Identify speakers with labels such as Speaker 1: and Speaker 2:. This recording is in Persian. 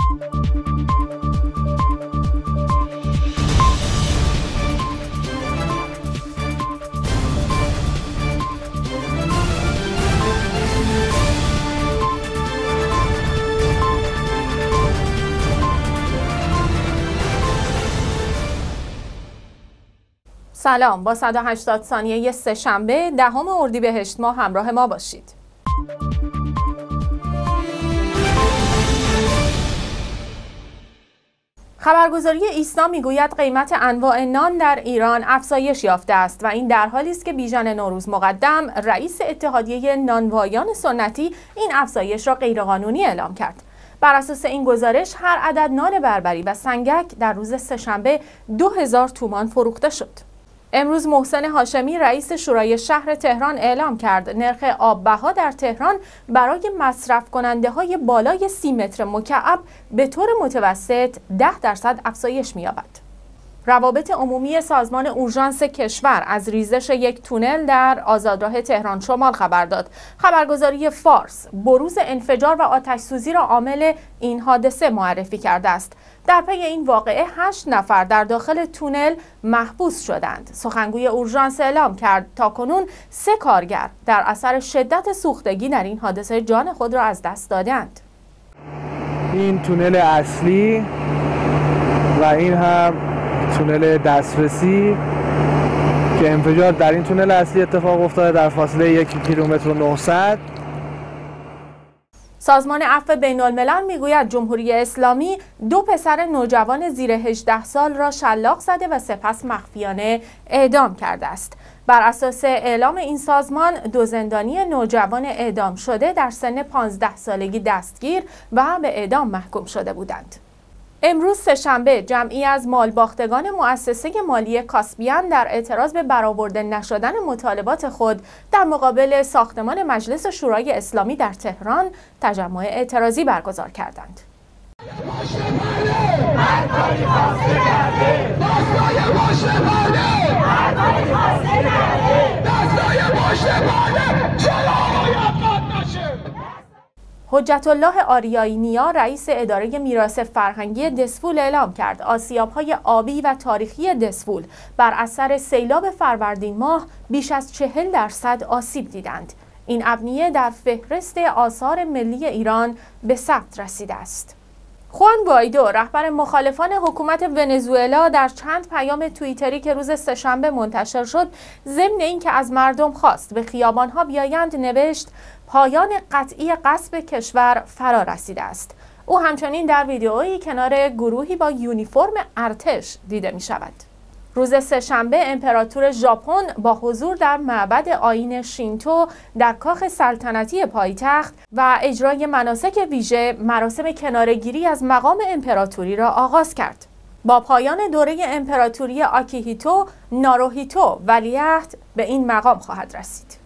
Speaker 1: سلام، با 180 ثانیه سه‌شنبه دهم اردیبهشت ماه همراه ما باشید. خبرگزاری ایسنا میگوید قیمت انواع نان در ایران افزایش یافته است و این در حالی است که بیژن نوروز مقدم رئیس اتحادیه نانوایان سنتی این افزایش را غیرقانونی اعلام کرد. بر اساس این گزارش هر عدد نان بربری و سنگک در روز سه‌شنبه 2000 تومان فروخته شد. امروز محسن هاشمی رئیس شورای شهر تهران اعلام کرد نرخ آب‌بها در تهران برای مصرف کننده های بالای 30 متر مکعب به طور متوسط 10% افزایش می‌یابد. روابط عمومی سازمان اورژانس کشور از ریزش یک تونل در آزادراه تهران شمال خبر داد. خبرگزاری فارس بروز انفجار و آتش‌سوزی را عامل این حادثه معرفی کرده است. در پی این واقعه 8 نفر در داخل تونل محبوس شدند. سخنگوی اورژانس اعلام کرد تاکنون 3 کارگر در اثر شدت سوختگی در این حادثه جان خود را از دست دادند.
Speaker 2: این تونل اصلی و این هم تونل دسترسی که انفجار در این تونل اصلی اتفاق افتاده در فاصله 1 کیلومتر و 900.
Speaker 1: سازمان عفو بین‌الملل میگوید جمهوری اسلامی 2 پسر نوجوان زیر 18 سال را شلاق زده و سپس مخفیانه اعدام کرده است. بر اساس اعلام این سازمان 2 زندانی نوجوان اعدام شده در سن 15 سالگی دستگیر و به اعدام محکوم شده بودند. امروز سه‌شنبه جمعی از مالباختگان مؤسسه مالی کاسپیان در اعتراض به برآورده نشدن مطالبات خود در مقابل ساختمان مجلس شورای اسلامی در تهران تجمع اعتراضی برگزار کردند. حجت الله آریایی نیا رئیس اداره میراث فرهنگی دسفول اعلام کرد آسیاب‌های آبی و تاریخی دسفول بر اثر سیلاب فروردین ماه بیش از 40% آسیب دیدند. این ابنیه در فهرست آثار ملی ایران به ثبت رسیده است. خوان گوایدو رهبر مخالفان حکومت ونزوئلا در چند پیام توییتری که روز سه‌شنبه منتشر شد ضمن اینکه از مردم خواست به خیابان‌ها بیایند نوشت پایان قطعی غصب کشور فرا رسیده است. او همچنین در ویدئویی کنار گروهی با یونیفرم ارتش دیده می شود. روز سه‌شنبه امپراتور ژاپن با حضور در معبد آیین شینتو در کاخ سلطنتی پایتخت و اجرای مناسک ویژه مراسم کناره‌گیری از مقام امپراتوری را آغاز کرد. با پایان دوره امپراتوری آکیهیتو، ناروهیتو ولیعهد به این مقام خواهد رسید.